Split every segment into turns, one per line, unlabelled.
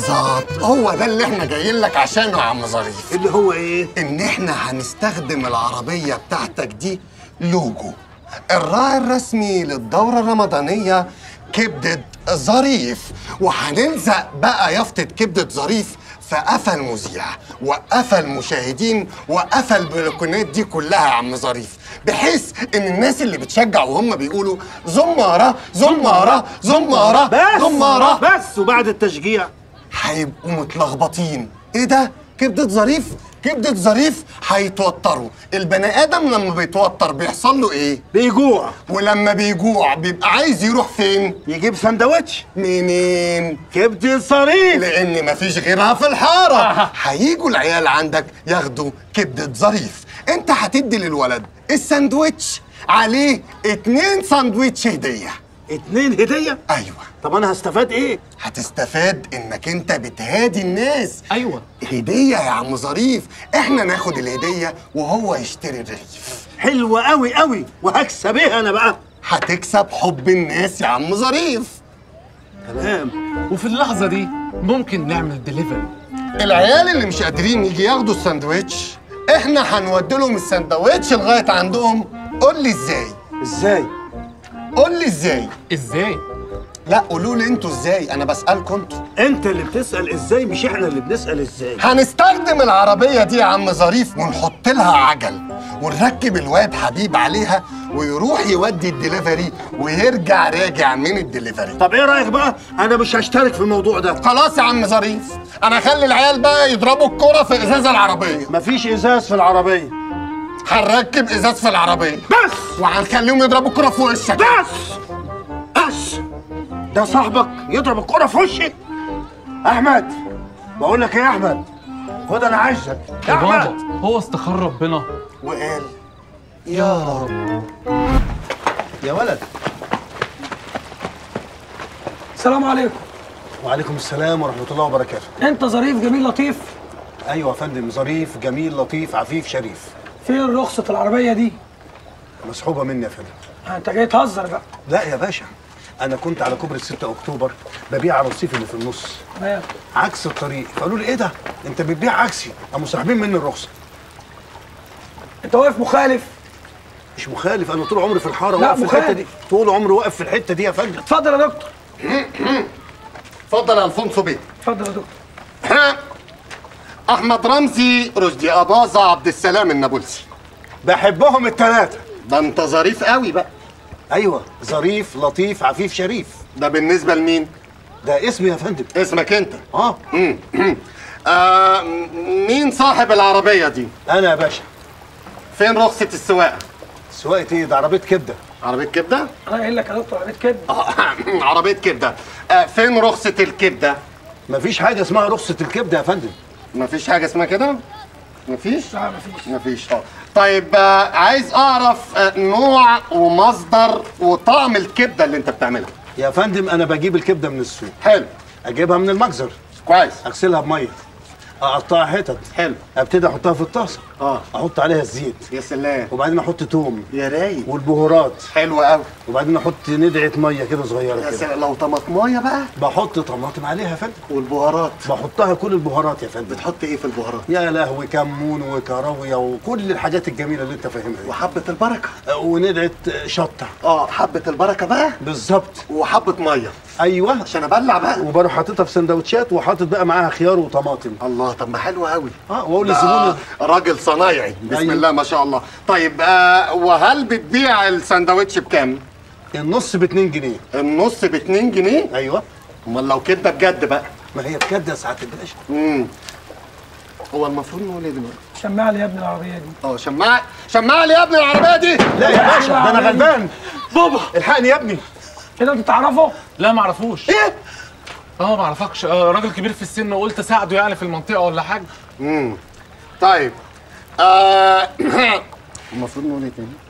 بالظبط، هو ده اللي احنا جايين لك عشانه يا عم ظريف.
اللي هو ايه؟
ان احنا هنستخدم العربية بتاعتك دي لوجو. الراعي الرسمي للدورة الرمضانية كبدة ظريف، وهنلزق بقى يافطة كبدة ظريف في قفا المذيع وقفا المشاهدين وقفا البلكونات دي كلها يا عم ظريف، بحيث ان الناس اللي بتشجع وهم بيقولوا زمارة زمارة زمارة
بس
زمارة
بس وبعد التشجيع
هيبقوا متلخبطين. ايه ده؟ كبدة ظريف؟ كبدة ظريف هيتوتروا. البني آدم لما بيتوتر بيحصل له ايه؟
بيجوع،
ولما بيجوع بيبقى عايز يروح فين؟
يجيب سندوتش
منين؟
كبدة ظريف،
لأن مفيش غيرها في الحارة. هيجوا العيال عندك ياخدوا كبدة ظريف، انت هتدي للولد الساندوتش عليه 2 ساندوتش هدية.
2 هدية؟
ايوه.
طب انا هستفاد ايه؟
هتستفاد انك انت بتهادي الناس.
ايوه
هدية يا عم ظريف، احنا ناخد الهدية وهو يشتري الرغيف.
حلوة قوي قوي، وهكسب ايه انا بقى؟
هتكسب حب الناس يا عم ظريف.
تمام.
وفي اللحظه دي ممكن نعمل ديليفري.
العيال اللي مش قادرين يجي ياخدوا الساندوتش احنا هنودي لهم الساندوتش لغايه عندهم. قول لي ازاي؟
ازاي؟
قول لي ازاي؟
ازاي؟
لا قولوا لي انتوا ازاي، انا بسالكم انتوا.
انت اللي بتسأل ازاي، مش احنا اللي بنسأل ازاي.
هنستخدم العربيه دي يا عم ظريف ونحط لها عجل ونركب الواد حبيب عليها ويروح يودي الدليفري ويرجع راجع من الدليفري.
طب ايه رايك بقى؟ انا مش هشترك في الموضوع ده.
خلاص يا عم ظريف، انا هخلي العيال بقى يضربوا الكرة في ازاز العربيه.
مفيش ازاز في العربيه.
هنركب ازاز في العربيه
بس
وهنخليهم يضربوا الكرة في وشك.
بس ده صاحبك يضرب الكرة في وشي؟ احمد، بقول لك ايه يا احمد، خد انا عايزك
يا بابا هو استخار ربنا
وقال يا رب.
يا ولد.
السلام عليكم.
وعليكم السلام ورحمه الله وبركاته.
انت ظريف جميل لطيف؟
ايوه يا فندم، ظريف جميل لطيف عفيف شريف.
فين رخصة العربية دي؟
مسحوبه مني يا فندم.
انت جاي تهزر بقى.
لا يا باشا، انا كنت على كوبري 6 اكتوبر ببيع الرصيف اللي في النص
تمام.
عكس الطريق، فقالوا لي ايه ده؟ انت بتبيع عكسي، قاموا ساحبين مني الرخصه.
انت واقف مخالف.
مش مخالف، انا طول عمري في الحاره
لا
واقف في الحته
مخالف.
دي، طول عمري واقف في الحته دي يا فندم.
اتفضل يا دكتور.
اتفضل يا الفونسو بيه.
اتفضل يا دكتور.
احمد رمزي، رشدي اباظه، عبد السلام النابلسي.
بحبهم الثلاثه.
ده انت ظريف قوي بقى.
ايوه، ظريف لطيف عفيف شريف.
ده بالنسبه لمين؟
ده اسمي يا فندم.
اسمك انت؟
اه.
مين صاحب العربيه دي؟
انا يا باشا.
فين رخصه السواقه؟
سواقة ايه؟ ده عربيه كبده.
عربيه كبده؟
انا قايل لك يا دكتور عربية كده.
عربيه كبده. فين رخصه الكبده؟
مفيش حاجه اسمها رخصه الكبده يا فندم.
مفيش حاجه اسمها كده؟ مفيش؟
لا مفيش.
مفيش. طيب عايز اعرف نوع ومصدر وطعم الكبده اللي انت بتعملها.
يا فندم انا بجيب الكبده من السوق.
حلو.
اجيبها من المجزر.
كويس.
اغسلها بميه. اقطعها حتت.
حلو.
ابتدي احطها في الطاسه.
اه.
احط عليها الزيت.
يا سلام.
وبعدين احط توم.
يا رايق.
والبهارات.
حلو قوي.
وبعدين احط ندعه ميه كده صغيره
يا
كده.
سلام. لو طماطمايه بقى؟
بحط طماطم عليها يا فندم.
والبهارات؟
بحطها كل البهارات يا فندم.
بتحط ايه في البهارات؟
يا لهوي، كمون وكراويه وكل الحاجات الجميله اللي انت فاهمها دي.
وحبه البركه.
وندعه شطه.
حبه البركه بقى.
بالظبط.
وحبه ميه.
ايوه.
عشان ابلع بقى.
وبروح حاططها في سندوتشات وحاطط بقى معاها خيار وطماطم.
الله، طب ما حلو قوي.
واقول للزبون
راجل صنايعي بسم
أيوه.
الله ما شاء الله. طيب وهل بتبيع الساندوتش بكام؟
النص ب 2 جنيه.
النص ب 2 جنيه؟
ايوه.
امال لو كده بجد بقى؟
ما هي بجد يا سعاده الباشا.
هو المفروض نقول ايه دلوقتي؟
شمع لي يا ابني العربية دي.
شمع لي يا ابني العربيه دي.
لا يا باشا، ده انا غلبان.
بابا
الحقني يا ابني.
كده انت تعرفه؟
لا ما اعرفوش.
ايه؟
ما اعرفكش. راجل كبير في السن وقلت اساعده يعني في المنطقه ولا حاجه.
طيب المفروض نقول ايه تاني؟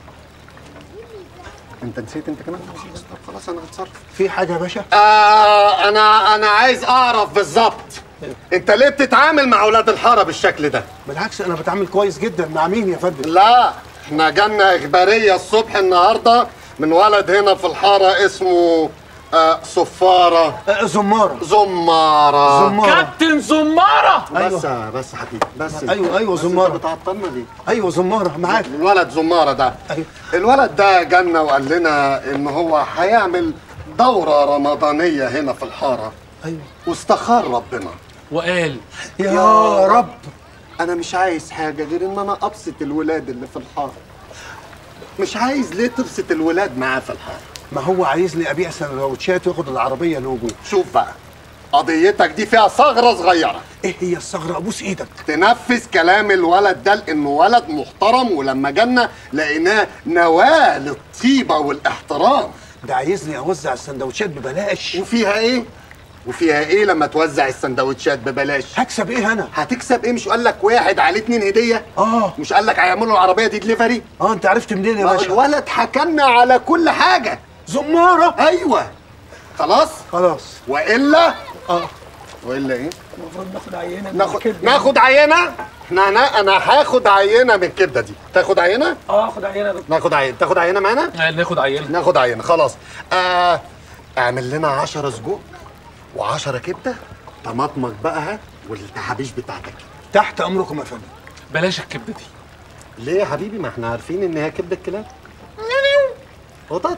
انت نسيت انت كمان؟ طب خلاص انا هتصرف.
في حاجه يا باشا؟
انا عايز اعرف بالظبط انت ليه بتتعامل مع اولاد الحاره بالشكل ده؟
بالعكس، انا بتعامل كويس جدا. مع مين يا فندم؟
لا، احنا جالنا اخباريه الصبح النهارده من ولد هنا في الحاره اسمه صفاره.
زماره.
زماره.
كابتن زماره.
بس حبيبي بس.
ايوه زماره.
بتعطلنا ليه؟
ايوه زماره معاك.
الولد زماره ده.
أيوة.
الولد ده جالنا وقال لنا ان هو هيعمل دوره رمضانيه هنا في الحاره.
ايوه.
واستخار ربنا
وقال
يا رب
انا مش عايز حاجه غير ان انا ابسط الولاد اللي في الحاره. مش عايز ليه تبسط الولاد معاه في الحاره؟
ما هو عايزني ابيع سندوتشات وياخد العربيه لوجو.
شوف بقى، قضيتك دي فيها ثغره صغيره.
ايه هي الثغره؟ ابوس ايدك.
تنفذ كلام الولد ده لانه ولد محترم، ولما جالنا لقيناه نواه للطيبه والاحترام.
ده عايزني اوزع السندوتشات ببلاش.
وفيها ايه لما توزع السندوتشات ببلاش؟
هكسب ايه انا؟
هتكسب ايه؟ مش قال لك واحد عليه 2 هديه؟ مش قال لك هيعملوا العربيه دي دليفري؟
انت عرفت منين يا باشا؟
الولد حكمنا على كل حاجه.
زماره.
ايوه. خلاص والا والا ايه؟
المفروض ناخد عينه.
ناخد عينه. انا هاخد عينه من الكبده دي. تاخد عينه؟
اخد عينه يا دكتور.
ناخد عينه. تاخد عينه معانا؟
ناخد عينه.
خلاص. اعمل لنا 10 سجق و10 كبده. طماطمك بقى ها والتحابيش بتاعتك.
تحت امركم يا فندم.
بلاش الكبده دي.
ليه يا حبيبي؟ ما احنا عارفين ان هي كبده كلاب. قطط.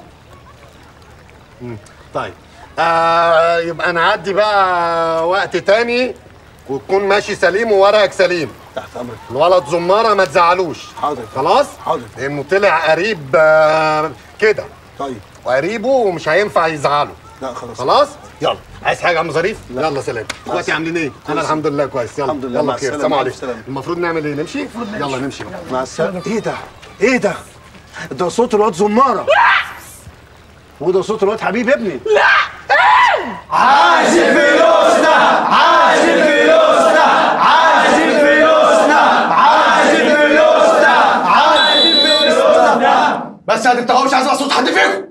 طيب يبقى نعدي بقى وقت تاني وتكون ماشي سليم وورقك سليم.
تحت امرك.
الولد زماره ما تزعلوش.
حاضر.
خلاص؟
حاضر.
لانه طلع قريب كده.
طيب.
وقريبه ومش هينفع يزعله.
لا خلاص.
خلاص؟ يلا. عايز حاجه يا عم ظريف؟ يلا سلام. اخواتي عاملين ايه؟ انا الحمد لله كويس. يلا
الحمد لله.
يلا خير. سلام عليكم.
السلام.
المفروض نعمل ايه؟ نمشي؟ يلا نمشي بقى.
مع السلامه. ايه ده؟ ده صوت الواد زماره. وده صوت الواد حبيب ابني.
لا عايزين فلوسنا، عايزين فلوسنا، عايزين فلوسنا، عايزين فلوسنا، عايزين فلوسنا. بس يا دكتور مش عايز اسمع صوت حد فيكم.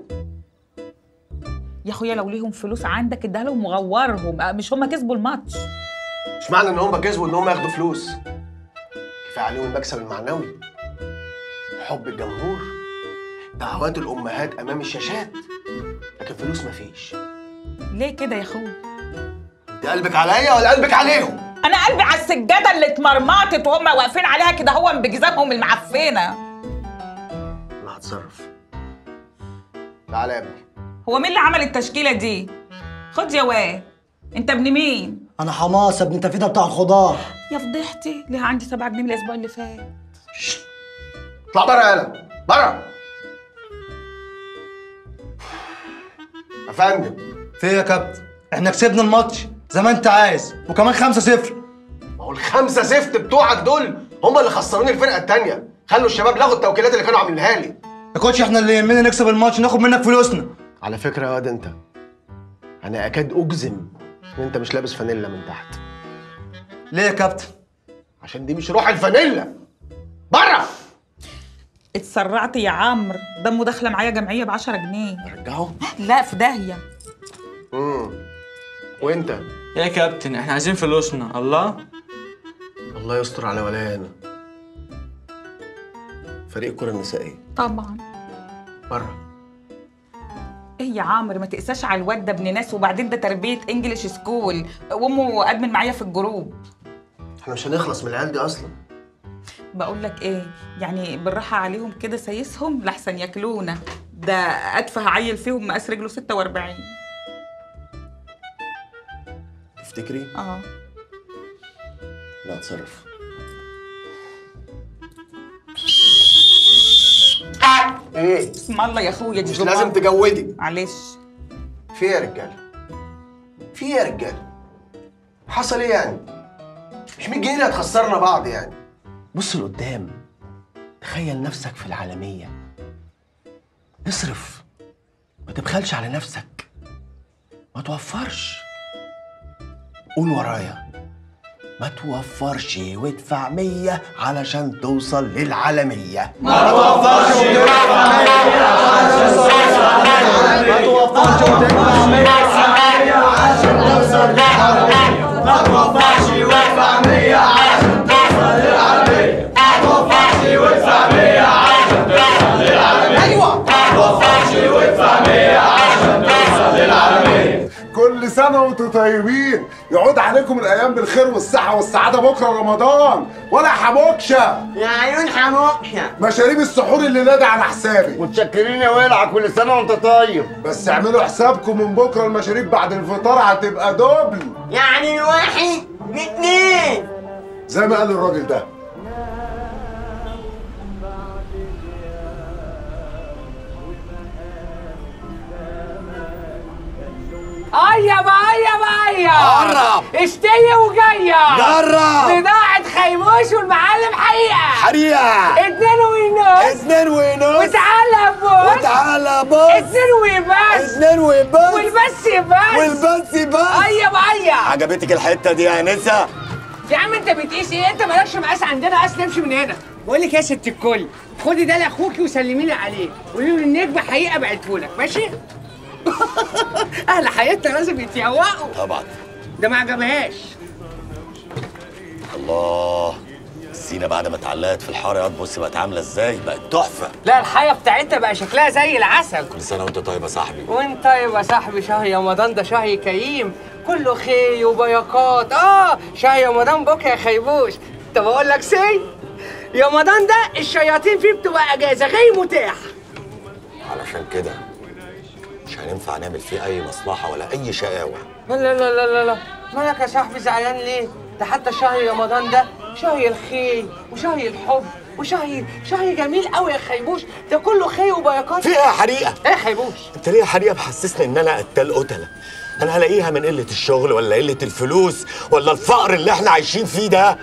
يا اخويا لو ليهم فلوس عندك اديها لهم وغورهم، مش هم كسبوا الماتش.
مش معنى ان هم كسبوا ان هم ياخدوا فلوس. كفايه عليهم المكسب المعنوي، حب الجمهور، دعوات الامهات امام الشاشات، لكن فلوس مفيش.
ليه كده يا اخويا؟
انت قلبك عليا ولا قلبك عليهم؟
انا قلبي على السجاده اللي اتمرمطت وهم واقفين عليها كده هو بجزامهم المعفنه.
انا هتصرف. تعالى يا ابني.
هو مين اللي عمل التشكيله دي؟ خد يا واد. انت ابن مين؟
انا حماسه ابن تفيده بتاع الخضار.
يا فضيحتي، ليه عندي 7 جنيه من الاسبوع اللي فات.
اطلع بره يالا، بره. يا فندم.
في ايه يا كابتن؟ احنا كسبنا الماتش زي ما انت عايز وكمان 5-0.
ما هو ال5 زفت بتوعك دول هم اللي خسروني الفرقه الثانيه. خلوا الشباب لغوا التوكيلات اللي كانوا عاملينها لي.
يا كوتش احنا اللي يهمنا نكسب الماتش ناخد منك فلوسنا.
على فكره يا واد انت، انا اكاد اجزم ان انت مش لابس فانيلا من تحت.
ليه يا كابتن؟
عشان دي مش روح الفانيلا. بره.
اتسرعت يا عمرو، ده مداخله معايا جمعيه ب10 جنيه.
رجعه؟
لا في داهيه.
وانت؟
يا كابتن احنا عايزين فلوسنا.
الله يستر على ولايانا. فريق الكره النسائيه
طبعا.
بره.
ايه يا عمرو ما تقساش على الواد ده ابن ناس، وبعدين ده تربيه انجليش سكول وامه ادمن معايا في الجروب.
احنا مش هنخلص من العيال دي اصلا.
بقول لك ايه، يعني بالراحه عليهم كده سايسهم لحسن ياكلونا. ده اتفه عيل فيهم مقاس رجله 46.
تفتكري؟ لا اتصرف. ايه؟
اسم الله يا اخويا دي
مش لازم تجودي.
معلش.
في ايه يا رجاله؟ في ايه يا رجاله؟ حصل ايه يعني؟ مش 100 جنيه اللي هتخسرنا بعض يعني. بص لقدام، تخيل نفسك في العالميه. اصرف، ما تبخلش على نفسك، ما توفرش. قول ورايا، ما توفرش وادفع 100 علشان توصل للعالمية.
ما توفرش وادفع 100 علشان توصل للعالمية. ما توفرش وادفع 100 علشان توصل للعالمية. ما توفرش وادفع 100 علشان توصل للعالمية. ما توفرش وادفع 100 علشان توصل للعالمية.
ايوه،
ما توفرش وادفع 100 علشان توصل للعالمية.
سنة وانتم طيبين، يعود عليكم الأيام بالخير والصحة والسعادة. بكرة رمضان ولا حموكشة
يا عيون حموكشة.
مشاريب السحور الليلة دي على حسابي.
متشكرين يا ولع، كل سنة وانت طيب.
بس اعملوا حسابكم من بكرة المشاريب بعد الفطار هتبقى دبل.
يعني واحد اتنين
زي ما قال الراجل ده.
قرب اشتية وجاية
جرب
بضاعة خيموش والمعلم
حريقة
2 ونص وتعالى بص
وتعالى بص
2 وبس
والبس
ايوه
عجبتك الحتة دي يا نسا؟
يا عم انت بتقيس ايه؟ انت مالكش مقاس عندنا، اصل امشي من هنا. بقول لك يا ست الكل، خدي ده لاخوكي وسلمي لي عليه، قولي له النجمة حقيقة بعتهولك، ماشي؟ اهل حياتنا لازم يتيوقوا.
طبعا.
ده ما عجبهاش.
الله، السينة بعد ما اتعلقت في الحارة بص بقت عاملة ازاي؟ بقت تحفة.
لا الحياة بتاعتها بقى شكلها زي العسل.
كل سنة وانت طيب يا صاحبي.
وانت طيب يا صاحبي. شهر رمضان ده شهر كريم، كله خير وبركات. شهر رمضان بكره يا خيبوش. طب اقول لك رمضان ده الشياطين فيه بتبقى اجازة غير متاح.
علشان كده مش هينفع نعمل فيه أي مصلحة ولا أي شقاوة.
لا مالك يا صاحبي زعلان ليه؟ ده حتى شهر رمضان ده شهر الخير وشهر الحب وشهر جميل قوي يا خيبوش. ده كله خير وبركات.
فيها حريقة.
ايه يا خيبوش؟
انت ليه حريقة محسسني ان انا قتلة؟ انا هلاقيها من قلة الشغل ولا قلة الفلوس ولا الفقر اللي احنا عايشين فيه ده؟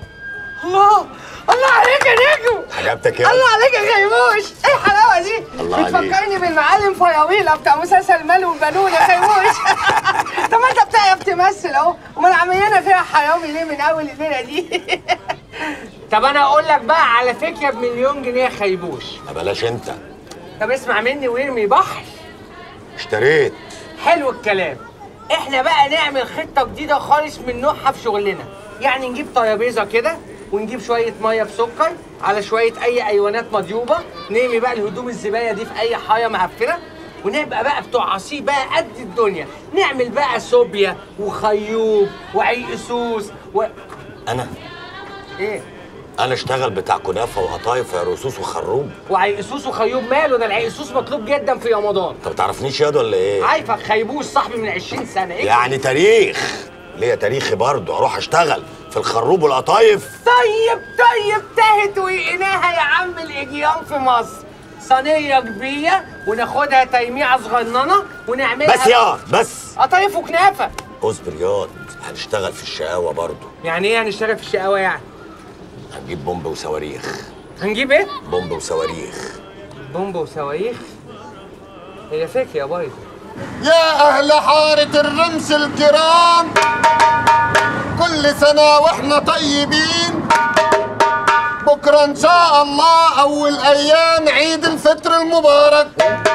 الله عليك يا نجم.
عجبتك يا
الله عليك يا خيبوش. ايه الحلاوه دي؟
الله عليك.
بتفكرني بالمعلم فياويلة بتاع مسلسل المال والبنون يا خيبوش. طب ما انت بتعرف تمثل اهو، امال عملنا فيها حرامي ليه من اول الليله دي؟ طب انا اقول لك بقى على فكره ب1,000,000 جنيه يا خيبوش.
بلاش انت.
طب اسمع مني وارمي بحر.
اشتريت.
حلو الكلام. احنا بقى نعمل خطه جديده خالص من نوعها في شغلنا. يعني نجيب ترابيزه كده ونجيب شويه ميه بسكر على شويه اي ايوانات مضيوبه، نرمي بقى الهدوم الزباله دي في اي حاجه معفنه، ونبقى بقى بتوع عصير بقى قد الدنيا. نعمل بقى صوبيا وخيوب وعيقسوس
انا
ايه؟
انا اشتغل بتاع كنافه وقطايف يا رصوص وخروب.
وعيقسوس وخيوب ماله؟ ده العيقسوس مطلوب جدا في رمضان.
انت ما تعرفنيش ياض ولا ايه؟
عارفك خيبوش صاحبي من 20 سنه. إيه؟
يعني تاريخ ليا تاريخي برضه، اروح اشتغل في الخروب والقطايف.
طيب تهت وقيناها يا عم الاجيال في مصر. صينيه كبيره وناخدها تيميعه صغننه ونعملها
بس يا بس
قطايف وكنافه.
اصبر ياض، هنشتغل في الشقاوه برضه.
يعني ايه هنشتغل في الشقاوه يعني؟
هنجيب بومب وصواريخ.
هنجيب ايه؟
بومب وصواريخ.
بومب وصواريخ؟ هي فكره يا بايظه.
يا أهل حارة الرمس الكرام، كل سنة وإحنا طيبين. بكرة إن شاء الله أول أيام عيد الفطر المبارك.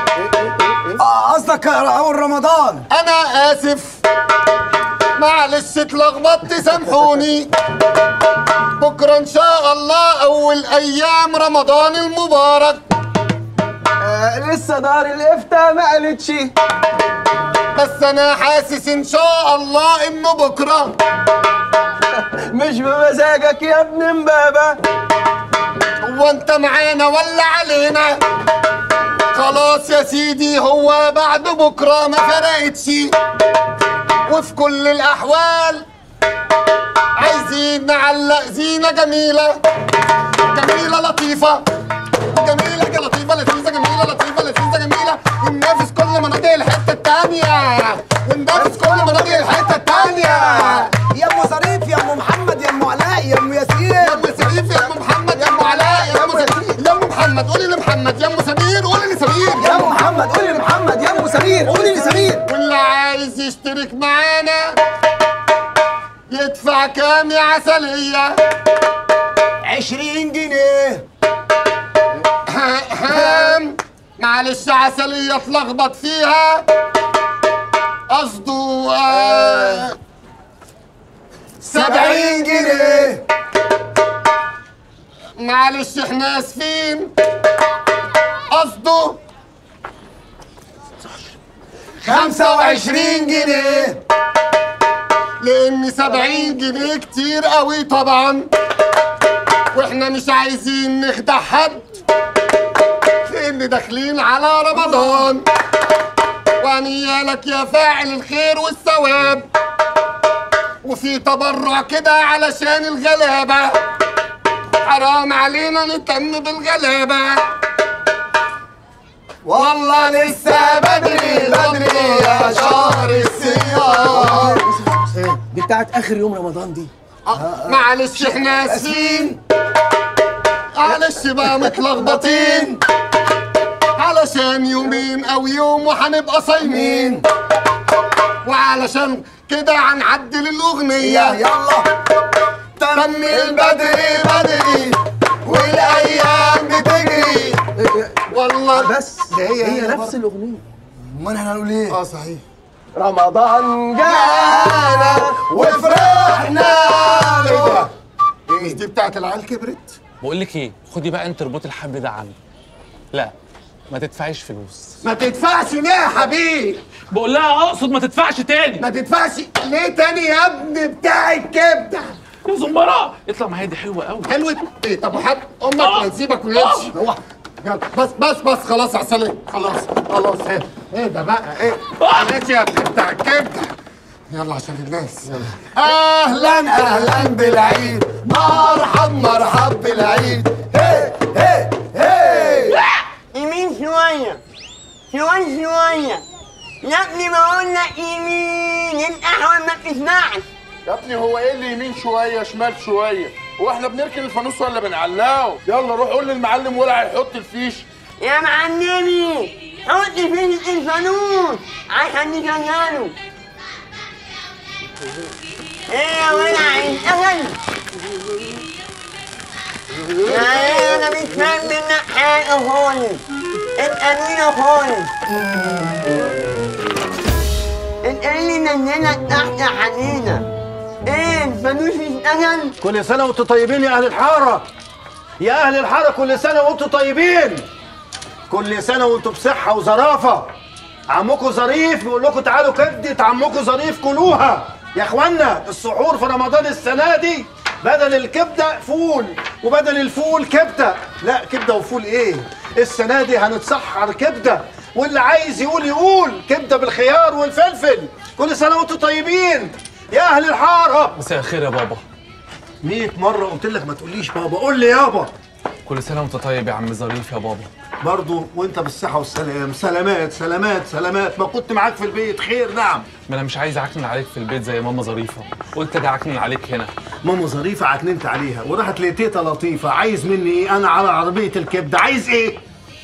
قصدك أول رمضان.
أنا آسف، معلش اتلخبطت سامحوني. بكرة إن شاء الله أول أيام رمضان المبارك.
لسه دار الإفتاء ما قالتش،
بس أنا حاسس إن شاء الله إنه بكرة.
مش بمزاجك يا ابن امبابة.
هو أنت معانا ولا علينا؟ خلاص يا سيدي، هو بعد بكرة ما فرقتش. وفي كل الأحوال عايزين نعلق زينة جميلة لطيفة، جميلة لطيفة لذيذة، جميلة لطيفة لذيذة جميلة، وننافس كل مناطق الحتة التانية، وننافس كل مناطق الحتة التانية.
يا ام ظريف، يا ام محمد، يا ام علاء، يا ام ياسين،
يا ام ظريف، يا ام محمد، يا ام علاء، يا ام ظريف، يا ام محمد قولي لمحمد، يا ام سمير قولي لسمير،
يا ام محمد قولي لمحمد، يا ام سمير قولي لسمير.
واللي عايز يشترك معانا يدفع كام يا عسلية؟
20 جنيه.
معلش عسلية اتلخبط فيها، قصده
70 جنيه.
معلش احنا اسفين، قصده
25 جنيه.
لان 70 جنيه كتير قوي طبعا، واحنا مش عايزين نخدع حد لان داخلين على رمضان. وانيالك يا فاعل الخير والثواب، وفي تبرع كده علشان الغلابه، حرام علينا نهتم بالغلابه. والله لسه بدري بدري يا شهر الصيام.
دي بتاعت اخر يوم رمضان دي.
معلش احنا اسفين، معلش بقى متلخبطين، علشان يومين او يوم وهنبقى صايمين، وعلشان كده هنعدل الاغنيه. يلا تم البدري بدري والايام بتجري. والله
بس هي نفس الاغنيه.
امال احنا هنقول ايه؟
صحيح.
رمضان جانا
وفرحنا. ايه ده؟ مش دي بتاعت العيال كبرت؟
بقول لك ايه، خدي بقى انت اربطي الحبل ده عني. لا ما تدفعيش فلوس.
ما تدفعش ليه يا حبيبي؟
بقول لها اقصد ما تدفعش تاني.
ما تدفعش ليه تاني يا ابني بتاع الكبده؟
يا زمراء اطلع معايا، دي حلوه قوي.
حلوة ايه؟ طب وحد امك هتسيبك ويمشي. يلا بس خلاص يا سلام، خلاص ايه ده بقى؟ ايه؟ معلش يا ابني بتاع الكبده. يلا عشان الناس. يلا اهلا بالعيد، مرحب بالعيد. هي هي هي
يمين شوية يا ابني بقول لك يمين، انت احول ما بتسمعش.
يا ابني هو ايه اللي يمين شويه شمال شويه؟ هو احنا بنركن الفانوس ولا بنعلقه؟ يلا روح قول للمعلم ولع يحط الفيش.
يا معلمي حط فيش الفانوس عشان نشغله. ايه يا ولع اشتغل؟ يا انا مش فاهم منك حاجه خالص، اتقلينا خالص. انت اللي نزلك تحت يا حنينه. ايه الفانوس اشتغل؟
كل سنه وانتم طيبين يا اهل الحاره. يا اهل الحاره كل سنه وانتم طيبين. كل سنه وانتم بصحه وظرافه. عمكم ظريف بيقول لكم تعالوا كبده عمكم ظريف كلوها. يا اخوانا السحور في رمضان السنه دي بدل الكبده فول وبدل الفول كبده. لا كبده وفول ايه؟ السنه دي هنتسحر كبده، واللي عايز يقول كبده بالخيار والفلفل. كل سنه وانتم طيبين يا اهل الحاره.
مساء الخير يا بابا.
100 مره قلت لك ما تقوليش بابا، قول لي يابا.
كل سنه وانت طيب يا عم ظريف يا بابا.
برضه وانت بالصحه والسلام. سلامات. ما كنت معاك في البيت خير. نعم.
ما انا مش عايز اعكنن عليك في البيت زي ماما ظريفه، قلت اجي اعكنن عليك هنا.
ماما ظريفه عكننت عليها وراحت لتيتا لطيفه. عايز مني ايه؟ انا على عربيه الكبده. عايز ايه؟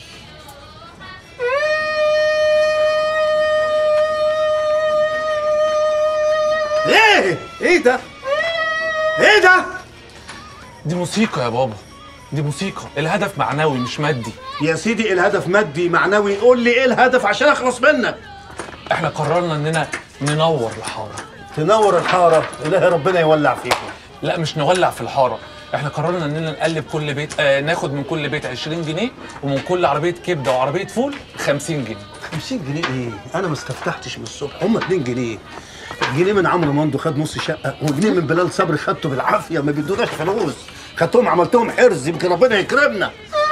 ايه ده؟ ايه ده؟
دي موسيقى يا بابا، دي موسيقى، الهدف معنوي مش مادي.
يا سيدي الهدف مادي معنوي، قول لي ايه الهدف عشان اخلص منك.
احنا قررنا اننا ننور الحاره.
تنور الحاره؟ الهي ربنا يولع فيكم.
لا مش نولع في الحاره، احنا قررنا اننا نقلب كل بيت ناخد من كل بيت 20 جنيه ومن كل عربيه كبده وعربيه فول 50 جنيه.
50 جنيه ايه؟ انا ما استفتحتش من الصبح، هم 2 جنيه. جنيه من عمرو مندو خد نص شقه، وجنيه من بلال صبري خدته بالعافيه، ما بيدوناش فلوس. خدتهم عملتهم حرز يمكن ربنا يكرمنا.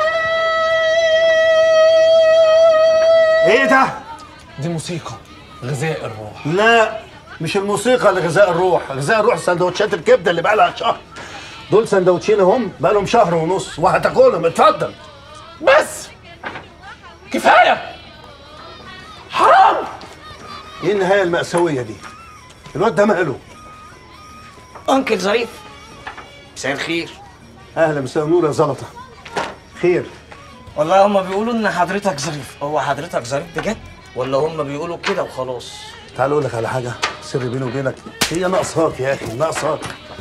ايه ده؟
دي موسيقى غذاء الروح.
لا مش الموسيقى لغذاء الروح، غذاء الروح سندوتشات الكبده اللي بقى لها شهر. دول سندوتشين هم بقى لهم شهر ونص وهتاكلهم. اتفضل.
بس كفايه، حرام.
ايه النهايه المأساويه دي؟ الواد ده ماله؟
انكل ظريف مساء الخير.
اهلا مساء النور يا زلطه. خير؟
والله هم بيقولوا ان حضرتك ظريف. هو حضرتك ظريف بجد ولا هم بيقولوا كده وخلاص؟
تعال اقول لك على حاجه سر بيني وبينك، هي ناقصاك يا اخي، ناقصاك.